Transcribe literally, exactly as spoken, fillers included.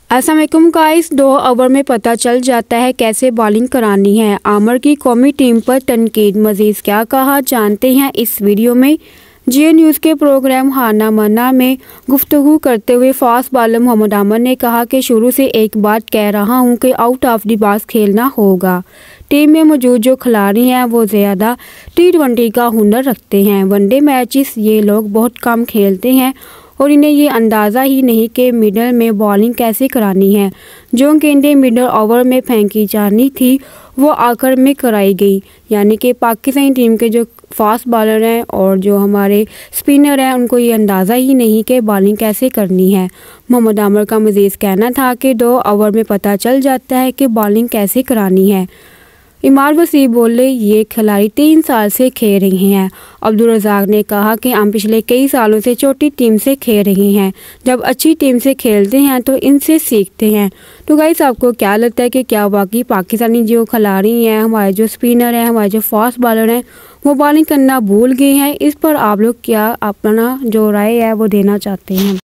अस्सलामुअलैकुम गाइस, दो ओवर में पता चल जाता है कैसे बॉलिंग करानी है। आमिर की कौमी टीम पर तनकीद, मजीद क्या कहा जानते हैं इस वीडियो में। जियो न्यूज़ के प्रोग्राम हाना मन्ना में गुफ्तगू करते हुए फास्ट बॉलर मोहम्मद आमिर ने कहा कि शुरू से एक बात कह रहा हूं कि आउट ऑफ द बॉक्स खेलना होगा। टीम में मौजूद जो खिलाड़ी हैं वो ज़्यादा टी ट्वेंटी का हुनर रखते हैं। वनडे मैचेस ये लोग बहुत कम खेलते हैं और इन्हें ये अंदाज़ा ही नहीं कि मिडल में बॉलिंग कैसे करानी है। जो गेंदें मिडल ओवर में फेंकी जानी थी वो आखिर में कराई गई, यानी कि पाकिस्तानी टीम के जो फास्ट बॉलर हैं और जो हमारे स्पिनर हैं उनको ये अंदाज़ा ही नहीं कि बॉलिंग कैसे करनी है। मोहम्मद आमिर का मज़ीद कहना था कि दो ओवर में पता चल जाता है कि बॉलिंग कैसे करानी है। इमार वसीम बोले, ये खिलाड़ी तीन साल से खेल रहे हैं। अब्दुल रज़ाक ने कहा कि हम पिछले कई सालों से छोटी टीम से खेल रहे हैं। जब अच्छी टीम से खेलते हैं तो इनसे सीखते हैं। तो गाइस, आपको क्या लगता है कि क्या वाकई पाकिस्तानी जो खिलाड़ी हैं, हमारे जो स्पिनर हैं, हमारे जो फास्ट बॉलर हैं, वो बॉलिंग करना भूल गए हैं? इस पर आप लोग क्या अपना जो राय है वो देना चाहते हैं?